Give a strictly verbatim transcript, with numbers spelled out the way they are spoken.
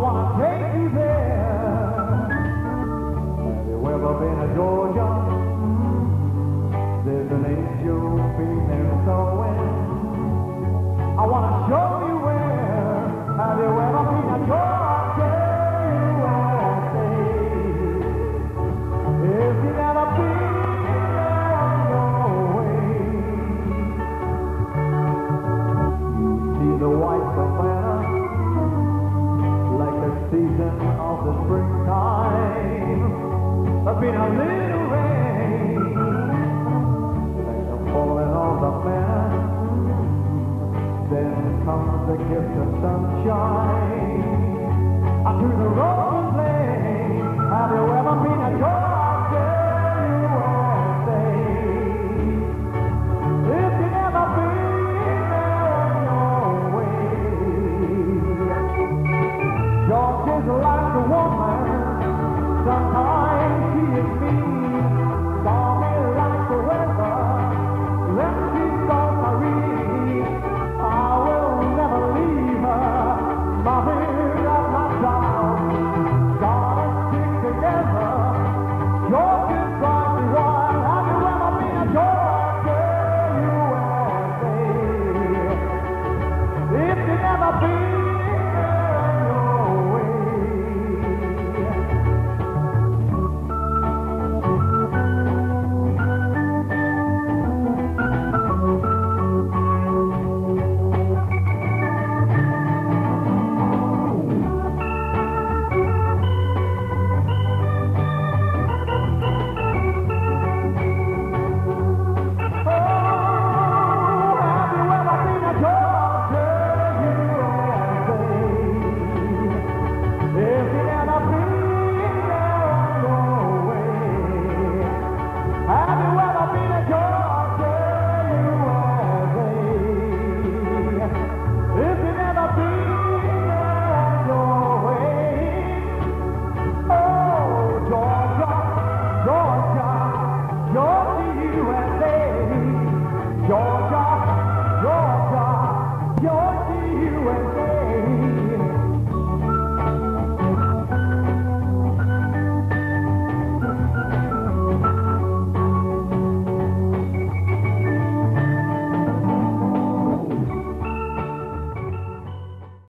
wanna take you there. Have you ever been to Georgia? There's an angel female sewing. I wanna show you where. Have you ever been to Georgia, U S A? If you never been there on your way, you see the white savannah like the season of the springtime. There's been a little rain like the falling of the man. Then comes the gift of sunshine. I through the rolling plain. Have you ever been to Georgia, U S A? If you never been there on your way, Georgia's like a woman